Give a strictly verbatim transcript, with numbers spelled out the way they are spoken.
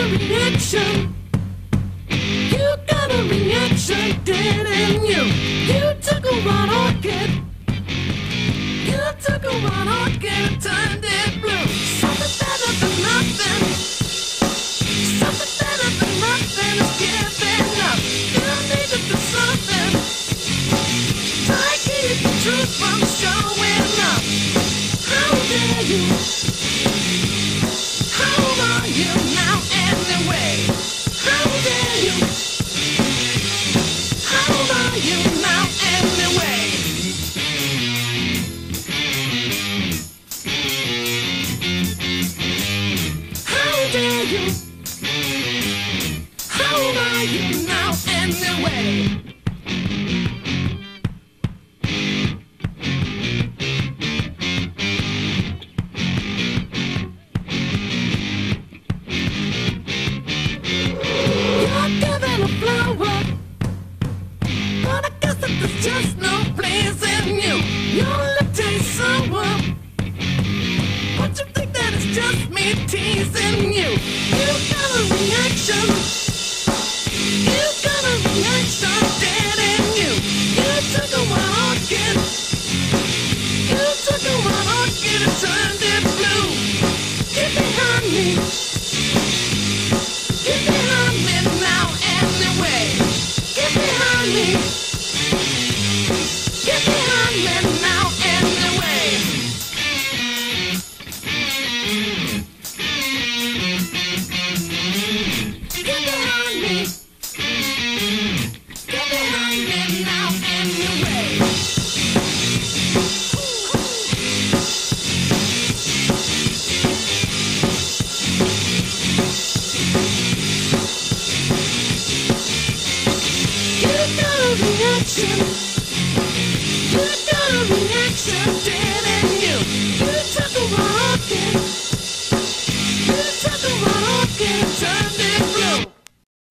a reaction. You got a reaction, didn't you? You took a one orchid. You took a one orchid and turned it blue. Something better than nothing. Something better than nothing is giving up. You needed to do something. Try to keep the truth from showing up. How dare you? How are you now anyway? How dare you? How are you now anyway? How dare you? How are you now anyway? There's just no place in you. Your lip tastes sour. But you think that it's just me teasing you. You got a reaction. You got a reaction, didn't you? You took a one orchid. You took a one orchid and turned it blue. Get behind me. Get behind me now anyway. Get behind me. Get behind me now anyway. Get behind me. Get behind me now anyway. You got a reaction. You got a reaction.